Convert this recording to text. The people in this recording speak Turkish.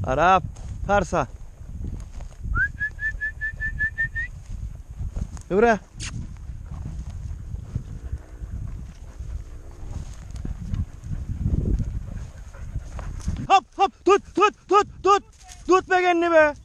Arap. Parsa. Buraya. Hop hop tut. Tut be kendini be.